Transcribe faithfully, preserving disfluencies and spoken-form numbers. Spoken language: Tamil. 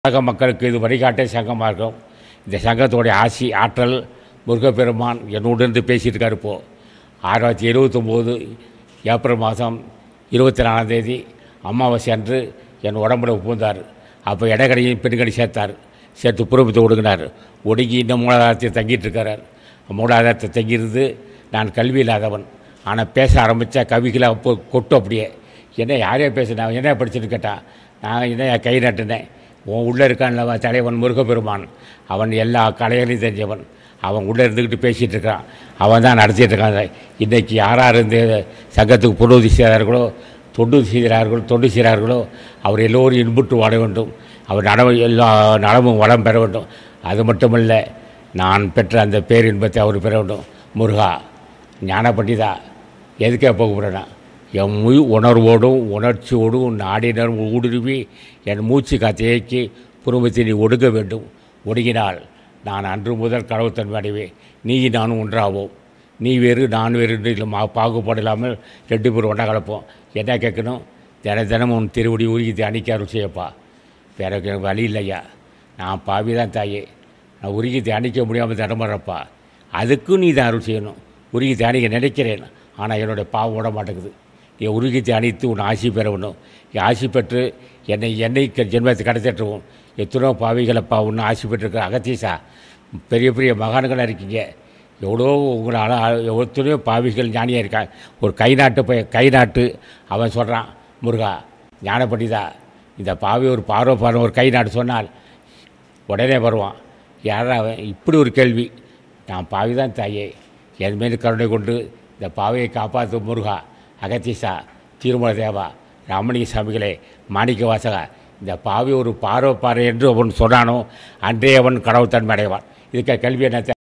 உலக மக்களுக்கு இது வழிகாட்ட சங்கமாக இருக்கும். இந்த சங்கத்தோடைய ஆசி ஆற்றல் முருகப்பெருமான் என்னுடன் பேசிகிட்டு இருக்கார். இப்போது ஆயிரத்தி தொள்ளாயிரத்தி எழுபத்தொம்போது ஏப்ரல் மாதம் இருபத்தி நாலாம் தேதி அமாவாசை அன்று என் உடம்புல பூந்தார். அப்போ இடக்கடையும் பெண்கடை சேர்த்தார். சேர்த்து புறப்பத்தை ஒடுங்கினார். ஒடுங்கி இன்னும் மூலாதாரத்தில் தங்கிட்டு இருக்கார். மூலாதாரத்தை தங்கியிருந்து நான் கல்வி இல்லாதவன், ஆனால் பேச ஆரம்பித்தா கவிகளை அப்போ கொட்டும். அப்படியே என்ன யாரையா பேசுனேன், என்ன படிச்சுன்னு கேட்டான். நான் என்ன கை நட்டினேன். உன் உள்ளே இருக்கான்லவா தலைவன் முருகப்பெருமான், அவன் எல்லா கலைகளையும் தெரிஞ்சவன். அவன் உள்ளே இருந்துக்கிட்டு பேசிகிட்டு இருக்கான். அவன் தான் நடத்திட்டு இருக்கான். இன்றைக்கி யாரார் இருந்து சங்கத்துக்கு பொருளுதவி செய்கிறார்களோ, தொண்டு செய்கிறார்களோ தொண்டு செய்கிறார்களோ அவர் எல்லோரும் இன்புற்று வாழ வேண்டும். அவர் நலவு எல்லா நலமும் வளம் பெற வேண்டும். அது மட்டுமல்ல, நான் பெற்ற அந்த பேரின்பத்தை அவர் பெற வேண்டும். முருகா ஞான பண்டிதா, எதுக்கே போக போகிறேன்னா, என் மொழி உணர்வோடும் உணர்ச்சியோடும் நாடினர் ஊடுருவி என் மூச்சு காற்றை இயக்கி குடும்பத்தை நீ ஒடுங்க வேண்டும். ஒடுங்கினால் நான் அன்று முதல் கடவுத்தன்மை அடைவேன். நீ நானும் ஒன்றாவோம். நீ வேறு நான் வேறு இல்லை, மா பாகுபாடு இல்லாமல் ரெண்டு பேரும் ஒன்றா கலப்போம். என்ன கேட்கணும்? தின தினமும் உன் திருவடி உருகி தியானிக்க அருள் செய்யப்பா. வேற எனக்கு வழி இல்லையா. நான் பாவி தான் தாயே. நான் உருகி தியானிக்க முடியாமல் தடமாறப்பா. அதுக்கும் நீ தான் அருள் செய்யணும். உருகி தியானிக்க நினைக்கிறேன், ஆனால் என்னுடைய பாவம் விட மாட்டேங்குது. என் உருகி தியானித்து உன் ஆசி பெற வேணும். என் ஆசி பெற்று என்னை என்னை ஜென்மத்தை கடத்திட்டுருவோம். எத்தனோ பாவிகளப்பா ஒன்று ஆசி பெற்றிருக்கிற அகத்தீசா, பெரிய பெரிய மகான்களாக இருக்கீங்க. எவ்வளோ உங்களால் எத்தனையோ பாவிகள் ஞானியாக இருக்காங்க. ஒரு கை நாட்டு போய் கை நாட்டு அவன் சொல்கிறான், முருகா ஞான பண்டிதா, இந்த பாவி ஒரு பார்வை பார்வை ஒரு கை நாட்டு சொன்னால் உடனே வருவான். யாரா அவன்? இப்படி ஒரு கேள்வி. நான் பாவி தான் தாயே, என் மீது கருணை கொண்டு இந்த பாவையை காப்பாற்றும் முருகா. அகத்தீசா, திருமல தேவா, ராமலிங்க சாமிகளே, மாணிக்க வாசகா, இந்த பாவி ஒரு பார்வை பாறை என்று அவன் சொன்னானோ அன்றே அவன் கடவுள் தன்மை அடைவான். இதுக்கு கல்வி என்ன?